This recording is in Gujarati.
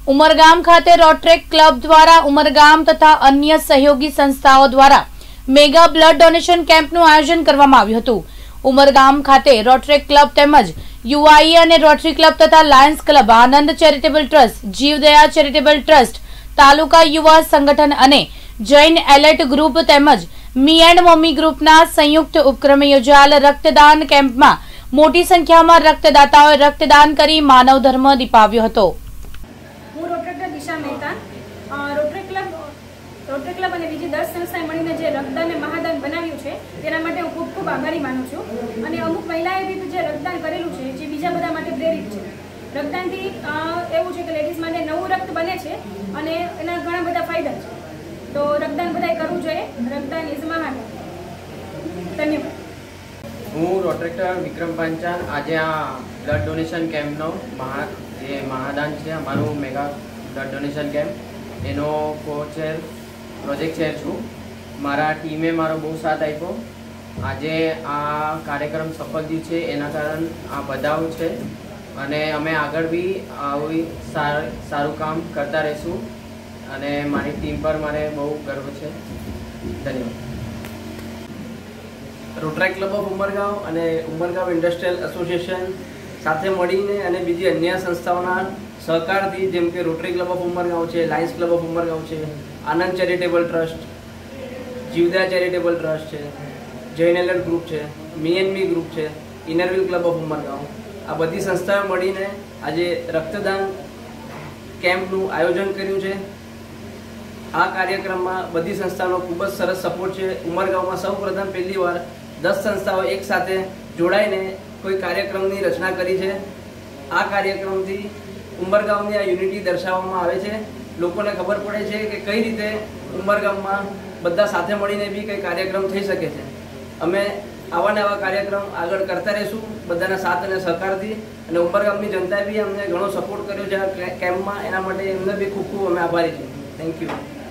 ઉમરગામ ખાતે રોટરી ક્લબ દ્વારા ઉમરગામ તથા અન્ય સહયોગી સંસ્થાઓ દ્વારા મેગા બ્લડ ડોનેશન કેમ્પનું આયોજન કરવામાં આવ્યું હતું। ઉમરગામ ખાતે રોટરી ક્લબ તેમજ યુઆઈ અને રોટરી ક્લબ તથા lions club, Anand charitable trust, Jivdaya charitable trust, taluka યુવા સંગઠન અને જૈન એલર્ટ ગ્રુપ તેમજ મી એન્ડ મમ્મી ગ્રુપના સંયુક્ત ઉપક્રમે યોજાયેલ રક્તદાન કેમ્પમાં મોટી સંખ્યામાં રક્તદાતાઓએ રક્તદાન કરી માનવ ધર્મ દીપાવ્યો હતો। હું rotary Disha Mehta, rotary club અને બીજી 10 સંસ્થાએ મળીને જે રક્તદાન અને મહાદાન બનાવ્યું છે તેના માટે હું ખૂબ ખૂબ આભારી માનું છું। અને અમુક મહિલાએ બી જે રક્તદાન કરેલું છે જે બીજા બધા માટે પ્રેરિત છે। રક્તદાનથી એવું છે કે લેડીઝ માટે નવું રક્ત બને છે અને એના ઘણા બધા ફાયદા છે, તો રક્તદાન બધાએ કરવું જોઈએ। રક્તદાન ઇઝ મહાદાન। ધન્યવાદ। હું રોટરી વિક્રમ પાંચાલ આજે આ બ્લડ ડોનેશન કેમ્પનો જે મહાદાન છે અમારું મેગા બ્લડ ડોનેશન કેમ્પ એનો કોચેર પ્રોજેક્ટ ચેર છું। મારા ટીમે મારો બહુ સાથ આપ્યો। આજે આ કાર્યક્રમ સફળ થયું છે એના કારણ આ બધાઓ છે અને અમે આગળ બી આવી સારું કામ કરતા રહીશું અને મારી ટીમ પર મારે બહુ ગર્વ છે। ધન્યવાદ। રોટરી ક્લબ ઓફ ઉમરગાંવ અને ઉમરગાંવ ઇન્ડસ્ટ્રીયલ એસોસિએશન સાથે મળીને અને બીજી અન્ય સંસ્થાઓના સહકારથી જેમ કે રોટરી ક્લબ ઓફ ઉમરગાંવ છે, લાયન્સ ક્લબ ઓફ ઉમરગાંવ છે, Anand charitable trust, Jivdaya charitable trust છે, જૈન એલર્ટ ગ્રુપ છે, મી એન્ડ મી ગ્રુપ છે, ઇનરવ્હીલ ક્લબ ઓફ ઉમરગાંવ, આ બધી સંસ્થાઓ મળીને આજે રક્તદાન કેમ્પનું આયોજન કર્યું છે। આ કાર્યક્રમમાં બધી સંસ્થાનો ખૂબ જ સરસ સપોર્ટ છે। ઉમરગાંવમાં સૌ પ્રથમ પહેલી વાર 10 સંસ્થાઓ એક સાથે જોડાઈને કોઈ કાર્યક્રમની રચના કરી છે। આ કાર્યક્રમથી ઉમરગાંવની આ યુનિટી દર્શાવવામાં આવે છે। લોકોને ખબર પડે છે કે કઈ રીતે ઉમરગામમાં બધા સાથે મળીને બી કંઈ કાર્યક્રમ થઈ શકે છે। અમે આવા ને આવા કાર્યક્રમ આગળ કરતા રહીશું બધાના સાથ અને સહકારથી। અને ઉમરગામની જનતાએ બી અમને ઘણો સપોર્ટ કર્યો છે આ કેમ્પમાં, એના માટે એમને બી ખૂબ ખૂબ અમે આભારી છીએ। Thank you.